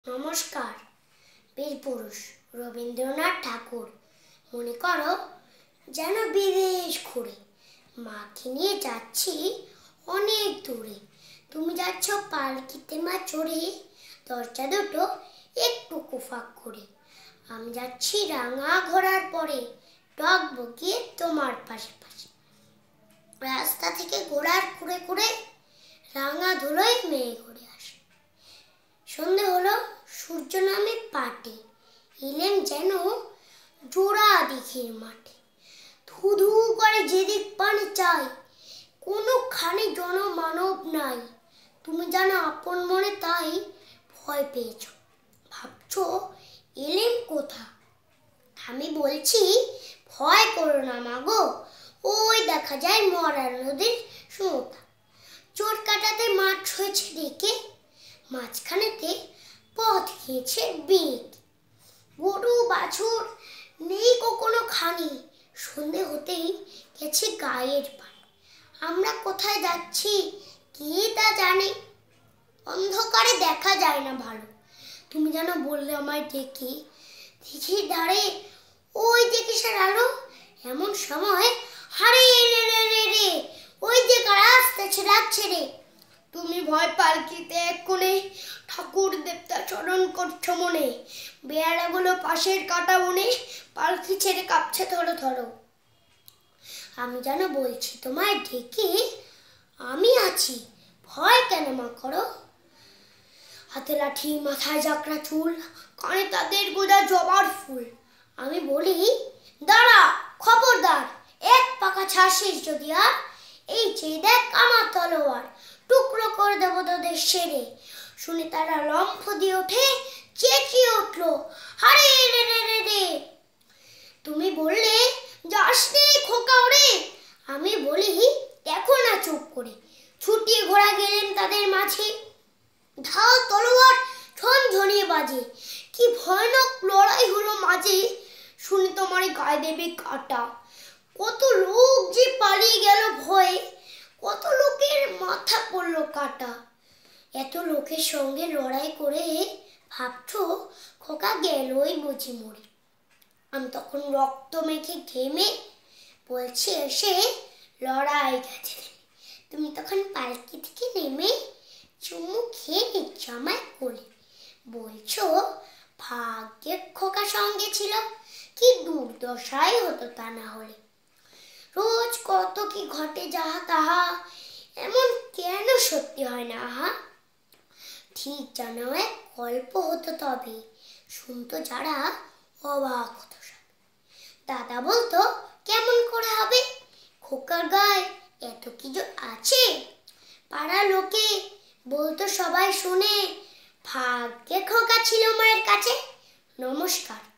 নমস্কার। বীরপুরুষ রবীন্দ্রনাথ ঠাকুর। মনে করো যেন বিদেশ ঘুরে মাকে নিয়ে যাচ্ছি অনেক দূরে। তুমি যাচ্ছ পালকিতে মা চড়ে, দরজা দুটো একটু কুফাক করে। আমি যাচ্ছি রাঙা ঘোড়ার পরে, টক বকিয়ে তোমার পাশে পাশে। রাস্তা থেকে ঘোড়ার কুড়ে কুড়ে রাঙা ধুলোয় মেয়ে ঘুরে আসে। সন্ধে হলো, সূর্য নামে পাটে, এলেম যেন জোড়া দিঘির মাঠে। ধু ধু করে যেদিক পানি চাই, কোনোখানে জনমানব নাই। তুমি জানো আপন মনে তাই ভয় পেয়েছ, ভাবছ এলেম কোথা। আমি বলছি ভয় করো না মাগো, ওই দেখা যায় মরা নদীর সুতা। চোর কাটাতে মাঠ হয়েছে ডেকে, মাঝখানেতে পথ খেয়েছে বেগ। গরু বাছুর নেই কখনো খানি, সন্ধে হতেই গেছে গায়ের পানি। আমরা কোথায় যাচ্ছি কে তা জানে, অন্ধকারে দেখা যায় না ভালো। তুমি যেন বললে আমায় ডেকে, দিঘির ধারে ওই যে কিসের আলো। এমন সময় হারে রে রে রে রে, ওই যে কারা আসতেছে ডাকছে রে। তুমি ভয় পালকিতে এক কোণে ঠাকুর দেবতা চরণ করছো মনে। বেয়ারাগুলো পাশের কাটা বনে পালকি ছেড়ে কাঁপছে থরো থরো। আমি যেন বলছি তোমায় ডেকে, আমি আছি, ভয় কেন মা করো। হাতে লাঠি মাথায় জাকড়া চুল, কানে তাদের গোজা জবার ফুল। আমি বলি দাঁড়া খবরদার, এক পাকা ছাড়িস যদি আর, এই চেয়ে দেখ আমার তলোয়ার, টুকরো করে দেবো তোদের সেরে। শুনে তারা লম্ফ দিয়ে ওঠে, চেঁচিয়ে উঠলো হারে রে রে রে রে। তুমি বললে যাস নে খোকা ওরে। আমি বলি দেখো না চুপ করে, ছুটিয়ে ঘোড়া গেলেন তাদের মাঝে। ঢাল তলোয়ার ঝনঝনিয়ে বাজে, কি ভয়ানক লড়াই হলো মাঝে। শুনে তোমার গায়ে দেবে কাটা, কত লোক যে পালিয়ে গেল ভয়ে, কত লোকের মাথা পড়লো কাটা। এত লোকের সঙ্গে লড়াই করে ভাবছো খোকা গেলই বুঝি মরে। আমি তখন রক্ত মেখে ঘেমে বলছি এসে লড়াই গেছে। তুমি তখন পালকি থেকে নেমে চুমু খেয়ে নিচ্ছ আমায় কোলে, বলছো ভাগ্যের খোকা সঙ্গে ছিল, কি দুর্দশাই হতো তা না হলে। রোজ কত কি ঘটে যাহা তাহা, এমন কেন সত্যি হয় না আহা। ঠিক যেন এক গল্প হতো তবে, শুনতো যারা অবাক হতো সব। দাদা বলতো কেমন করে হবে, খোকার গায়ে এত কি যে আছে। পাড়ার লোকে বলতো সবাই শুনে, ভাগ্যে খোকা ছিল মায়ের কাছে। নমস্কার।